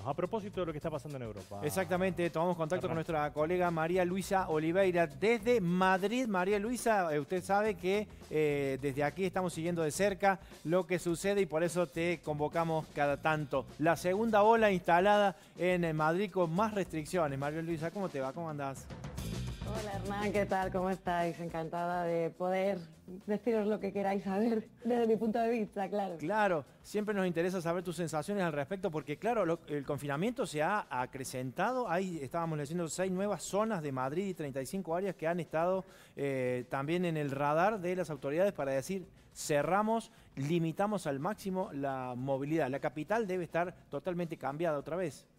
a propósito de lo que está pasando en Europa. Exactamente, tomamos contacto con nuestra colega María Luisa Oliveira desde Madrid. María Luisa, usted sabe que desde aquí estamos siguiendo de cerca lo que sucede y por eso te convocamos cada tanto. La segunda ola instalada en Madrid con más restricciones. María Luisa, ¿cómo te va? ¿Cómo andás? Hola Hernán, ¿qué tal? ¿Cómo estáis? Encantada de poder deciros lo que queráis saber desde mi punto de vista, claro. Claro, siempre nos interesa saber tus sensaciones al respecto porque claro, el confinamiento se ha acrecentado. Ahí estábamos leyendo 6 nuevas zonas de Madrid y 35 áreas que han estado también en el radar de las autoridades para decir cerramos, limitamos al máximo la movilidad. La capital debe estar totalmente cambiada otra vez.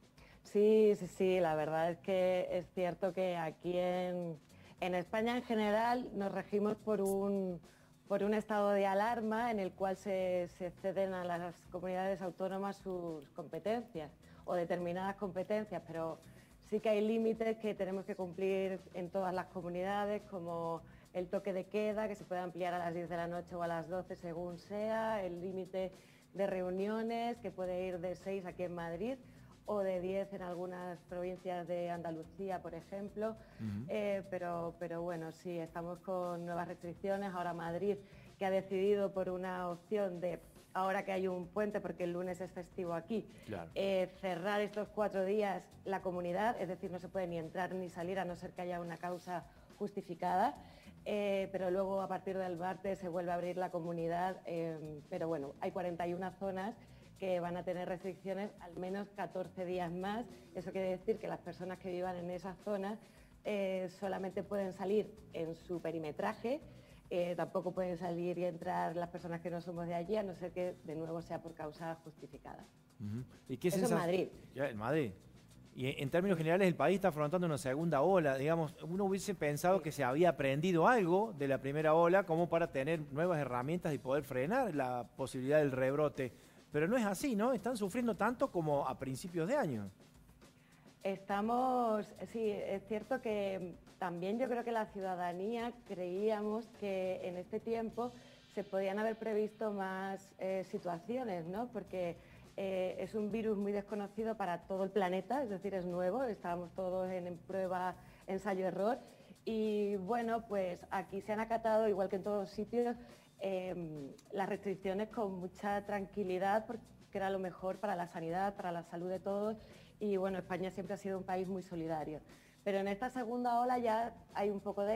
Sí, la verdad es que es cierto que aquí en España en general nos regimos por un estado de alarma en el cual se ceden a las comunidades autónomas sus competencias o determinadas competencias, pero sí que hay límites que tenemos que cumplir en todas las comunidades, como el toque de queda, que se puede ampliar a las 10 de la noche o a las 12 según sea, el límite de reuniones, que puede ir de 6 aquí en Madrid, o de 10 en algunas provincias de Andalucía, por ejemplo. Pero bueno, sí, estamos con nuevas restricciones. Ahora Madrid, que ha decidido por una opción de, ahora que hay un puente, porque el lunes es festivo aquí, claro, cerrar estos 4 días la comunidad, es decir, no se puede ni entrar ni salir a no ser que haya una causa justificada. Pero luego a partir del martes se vuelve a abrir la comunidad, pero bueno, hay 41 zonas que van a tener restricciones al menos 14 días más. Eso quiere decir que las personas que vivan en esas zonas solamente pueden salir en su perimetraje, tampoco pueden salir y entrar las personas que no somos de allí, a no ser que de nuevo sea por causa justificada. ¿Y qué Eso en Madrid. Ya, en Madrid. Y en términos generales el país está afrontando una segunda ola. Digamos, uno hubiese pensado que se había aprendido algo de la primera ola como para tener nuevas herramientas y poder frenar la posibilidad del rebrote. Pero no es así, ¿no? Están sufriendo tanto como a principios de año. Sí, es cierto que también yo creo que la ciudadanía creíamos que en este tiempo se podían haber previsto más situaciones, ¿no? Porque es un virus muy desconocido para todo el planeta, es decir, es nuevo, estábamos todos en prueba, ensayo-error. Y bueno, pues aquí se han acatado, igual que en todos los sitios, las restricciones con mucha tranquilidad porque era lo mejor para la sanidad, para la salud de todos y bueno, España siempre ha sido un país muy solidario. Pero en esta segunda ola ya hay un poco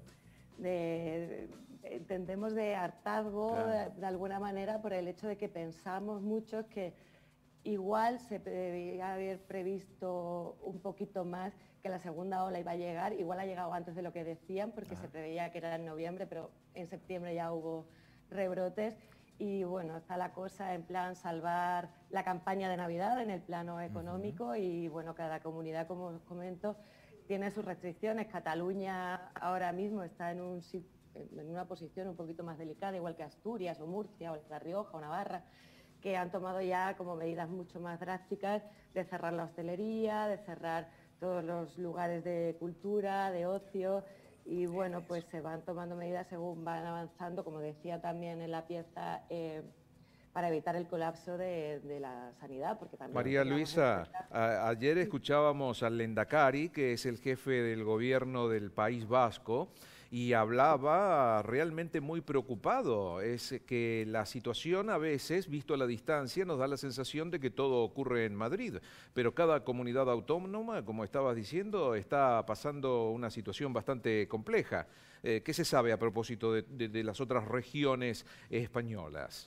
entendemos de hartazgo, claro, de alguna manera por el hecho de que pensamos muchos que igual se debería haber previsto un poquito más que la segunda ola iba a llegar, igual ha llegado antes de lo que decían porque se preveía que era en noviembre, pero en septiembre ya hubo rebrotes y bueno, está la cosa en plan salvar la campaña de Navidad en el plano económico y bueno, cada comunidad, como os comento, tiene sus restricciones. Cataluña ahora mismo está en una posición un poquito más delicada, igual que Asturias o Murcia o La Rioja o Navarra, que han tomado ya como medidas mucho más drásticas de cerrar la hostelería, de cerrar todos los lugares de cultura, de ocio y bueno, pues se van tomando medidas según van avanzando, como decía también en la pieza, para evitar el colapso de la sanidad. Porque también María Luisa, ayer escuchábamos al Lehendakari, que es el jefe del gobierno del País Vasco, y hablaba realmente muy preocupado. Es que la situación a veces, visto a la distancia, nos da la sensación de que todo ocurre en Madrid, pero cada comunidad autónoma, como estabas diciendo, está pasando una situación bastante compleja. ¿Qué se sabe a propósito de las otras regiones españolas?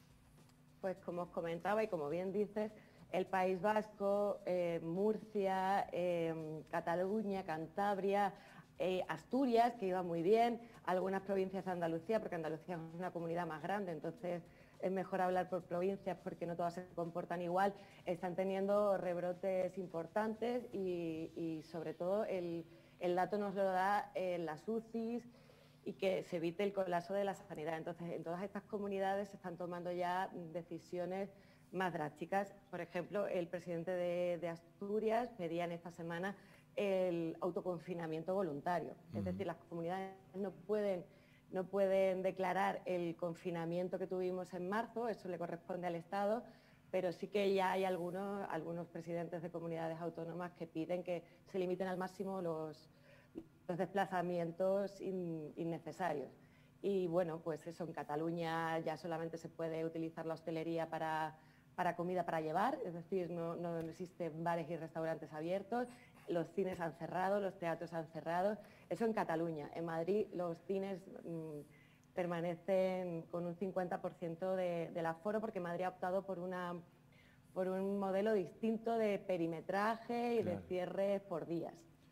Pues como os comentaba y como bien dices, el País Vasco, Murcia, Cataluña, Cantabria, Asturias, que iba muy bien, algunas provincias de Andalucía, porque Andalucía es una comunidad más grande, entonces es mejor hablar por provincias porque no todas se comportan igual, están teniendo rebrotes importantes y sobre todo el dato nos lo da las UCIs y que se evite el colapso de la sanidad. Entonces, en todas estas comunidades se están tomando ya decisiones más drásticas. Por ejemplo, el presidente de Asturias pedía en esta semana el autoconfinamiento voluntario. Es decir, las comunidades no pueden declarar el confinamiento que tuvimos en marzo, eso le corresponde al Estado, pero sí que ya hay algunos presidentes de comunidades autónomas que piden que se limiten al máximo los desplazamientos innecesarios. Y bueno, pues eso, en Cataluña ya solamente se puede utilizar la hostelería para comida para llevar, es decir, no existen bares y restaurantes abiertos, los cines han cerrado, los teatros han cerrado, eso en Cataluña. En Madrid los cines permanecen con un 50% del aforo porque Madrid ha optado por un modelo distinto de perimetraje y de cierre por días.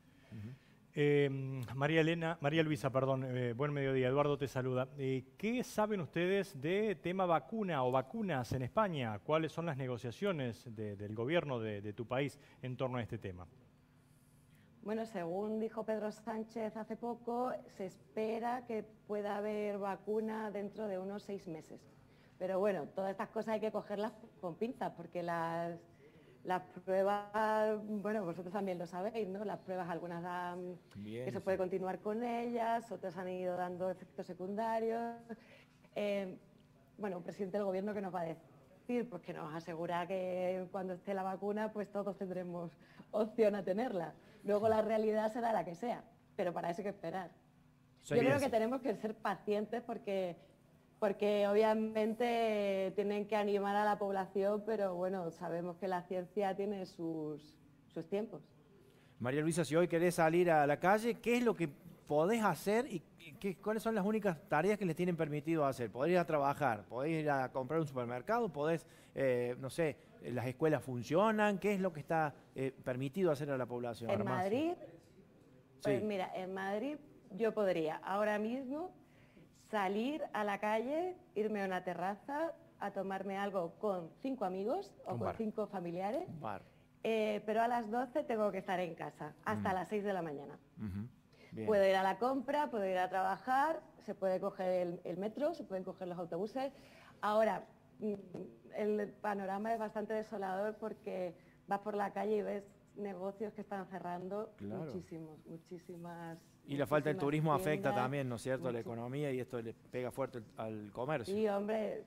María Luisa, perdón, buen mediodía, Eduardo te saluda. ¿Qué saben ustedes de tema vacuna o vacunas en España? ¿Cuáles son las negociaciones del gobierno de tu país en torno a este tema? Bueno, según dijo Pedro Sánchez hace poco, se espera que pueda haber vacuna dentro de unos 6 meses. Pero bueno, todas estas cosas hay que cogerlas con pinzas, porque las pruebas, bueno, vosotros también lo sabéis, ¿no? Las pruebas algunas dan que se puede continuar con ellas, otras han ido dando efectos secundarios. Bueno, un presidente del gobierno que nos va a decir, pues que nos asegura que cuando esté la vacuna, pues todos tendremos opción a tenerla. Luego la realidad será la que sea, pero para eso hay que esperar. Yo creo que tenemos que ser pacientes porque obviamente tienen que animar a la población, pero bueno, sabemos que la ciencia tiene sus tiempos. María Luisa, si hoy querés salir a la calle, ¿qué es lo que podés hacer y cuáles son las únicas tareas que les tienen permitido hacer? ¿Podés ir a trabajar? ¿Podés ir a comprar un supermercado? ¿Podés, no sé, las escuelas funcionan? ¿Qué es lo que está permitido hacer a la población? En Madrid, pues sí. Mira, en Madrid yo podría ahora mismo salir a la calle, irme a una terraza a tomarme algo con 5 amigos o con 5 familiares, pero a las 12 tengo que estar en casa, hasta las 6 de la mañana. Puedo ir a la compra, puedo ir a trabajar, se puede coger el metro, se pueden coger los autobuses. Ahora, el panorama es bastante desolador porque vas por la calle y ves negocios que están cerrando, muchísimas. Y la falta del turismo afecta tiendas, también, ¿no es cierto?, a la economía, y esto le pega fuerte al comercio. Sí, hombre,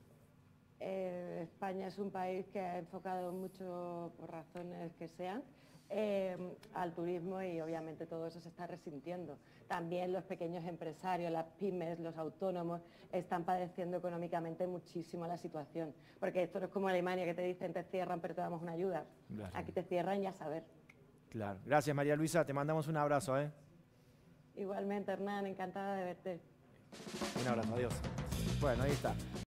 España es un país que ha enfocado mucho, por razones que sean, al turismo, y obviamente todo eso se está resintiendo. También los pequeños empresarios, las pymes, los autónomos están padeciendo económicamente muchísimo la situación, porque esto no es como Alemania, que te dicen te cierran pero te damos una ayuda. Claro. Aquí te cierran y a saber. Claro. Gracias, María Luisa, te mandamos un abrazo. Igualmente, Hernán, encantada de verte. Un abrazo, adiós. Bueno, ahí está.